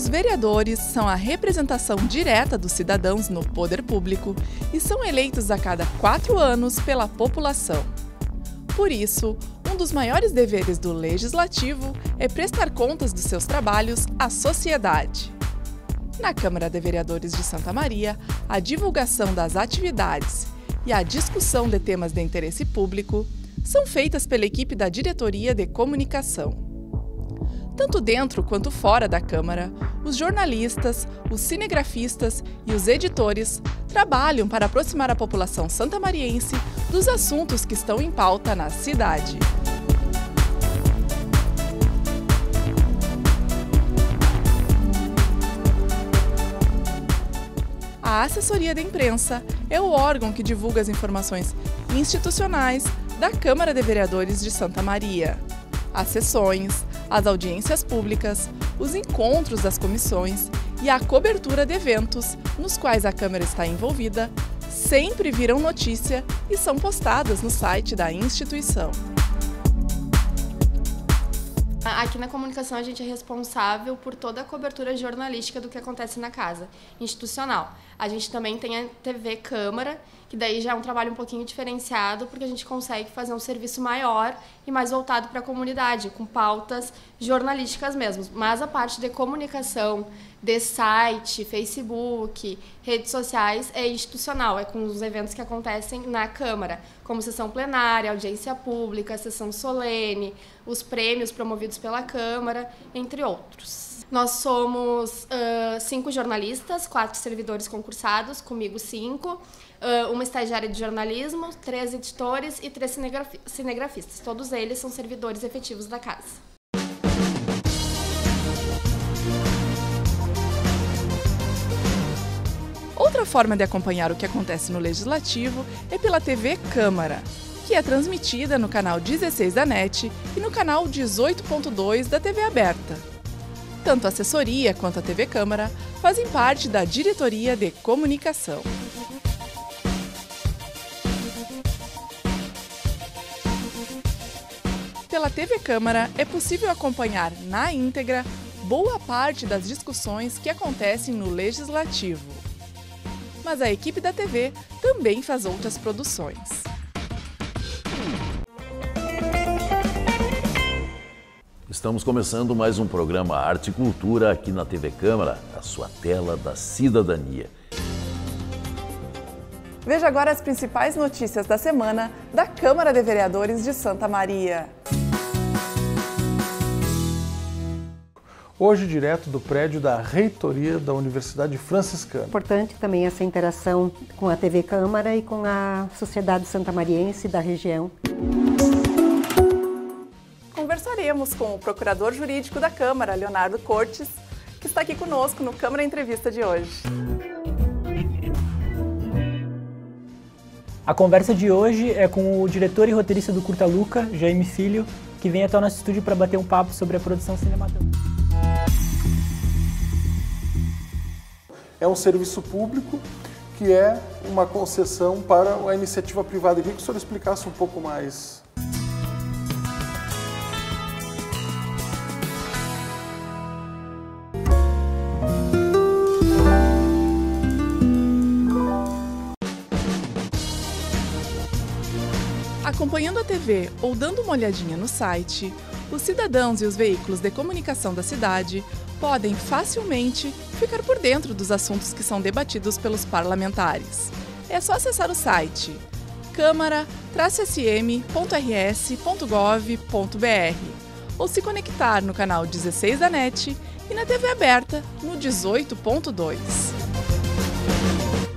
Os vereadores são a representação direta dos cidadãos no poder público e são eleitos a cada 4 anos pela população. Por isso, um dos maiores deveres do Legislativo é prestar contas dos seus trabalhos à sociedade. Na Câmara de Vereadores de Santa Maria, a divulgação das atividades e a discussão de temas de interesse público são feitas pela equipe da Diretoria de Comunicação. Tanto dentro quanto fora da Câmara, os jornalistas, os cinegrafistas e os editores trabalham para aproximar a população santamariense dos assuntos que estão em pauta na cidade. A assessoria de imprensa é o órgão que divulga as informações institucionais da Câmara de Vereadores de Santa Maria. As sessões, as audiências públicas, os encontros das comissões e a cobertura de eventos nos quais a Câmara está envolvida sempre viram notícia e são postadas no site da instituição. Aqui na comunicação a gente é responsável por toda a cobertura jornalística do que acontece na casa institucional. A gente também tem a TV Câmara, que daí já é um trabalho um pouquinho diferenciado, porque a gente consegue fazer um serviço maior e mais voltado para a comunidade, com pautas jornalísticas mesmo. Mas a parte de comunicação, de site, Facebook, redes sociais, é institucional, é com os eventos que acontecem na Câmara, como sessão plenária, audiência pública, sessão solene, os prêmios promovidos pela Câmara, entre outros. Nós somos 5 jornalistas, 4 servidores concursados, comigo 5, uma estagiária de jornalismo, 3 editores e 3 cinegrafistas. Todos eles são servidores efetivos da casa. Outra forma de acompanhar o que acontece no Legislativo é pela TV Câmara, que é transmitida no canal 16 da NET e no canal 18.2 da TV Aberta. Tanto a assessoria quanto a TV Câmara fazem parte da Diretoria de Comunicação. Pela TV Câmara é possível acompanhar na íntegra boa parte das discussões que acontecem no Legislativo. Mas a equipe da TV também faz outras produções. Estamos começando mais um programa Arte e Cultura aqui na TV Câmara, a sua tela da cidadania. Veja agora as principais notícias da semana da Câmara de Vereadores de Santa Maria. Hoje, direto do prédio da Reitoria da Universidade Franciscana. Importante também essa interação com a TV Câmara e com a sociedade santamariense da região. Conversaremos com o Procurador Jurídico da Câmara, Leonardo Cortes, que está aqui conosco no Câmara Entrevista de hoje. A conversa de hoje é com o diretor e roteirista do Curta Luca, Jaime Filho, que vem até o nosso estúdio para bater um papo sobre a produção cinematográfica. É um serviço público que é uma concessão para a iniciativa privada. Eu queria que o senhor explicasse um pouco mais. Acompanhando a TV ou dando uma olhadinha no site, os cidadãos e os veículos de comunicação da cidade podem facilmente ficar por dentro dos assuntos que são debatidos pelos parlamentares. É só acessar o site câmara-sm.rs.gov.br ou se conectar no canal 16 da NET e na TV Aberta no 18.2.